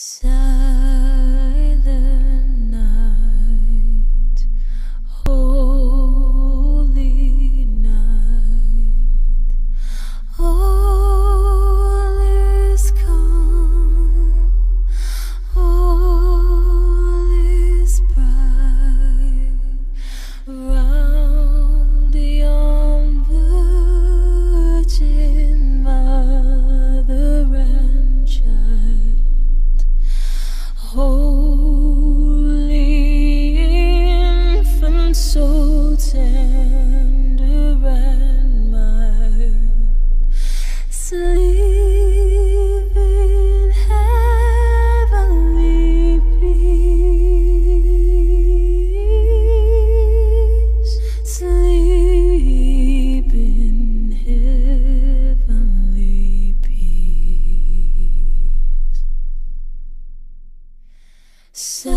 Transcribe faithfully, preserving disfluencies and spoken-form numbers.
Silent night, holy night, all is calm, all is bright, round yon virgin mother and child. Holy infant, so tender and mild, sleep in heavenly peace, sleep in heavenly peace. So